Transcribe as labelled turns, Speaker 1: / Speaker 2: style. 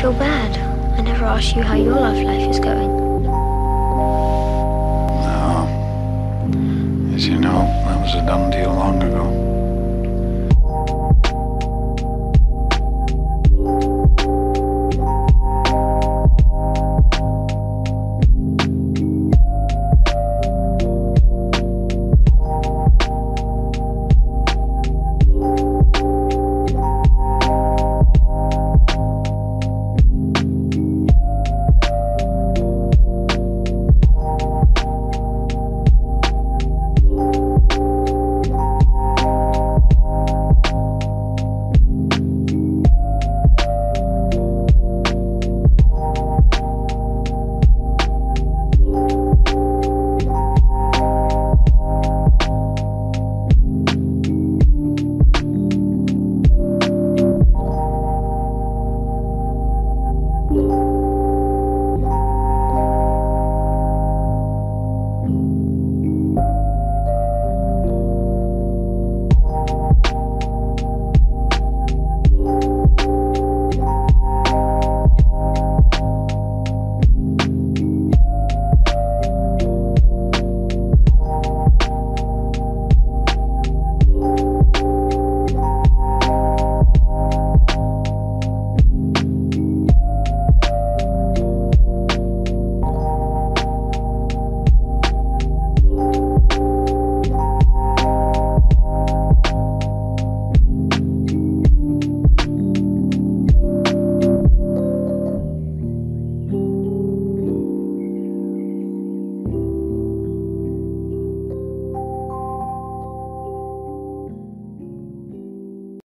Speaker 1: feel bad. I never asked you how your love life is going.
Speaker 2: No. As you know, that was a done deal long ago.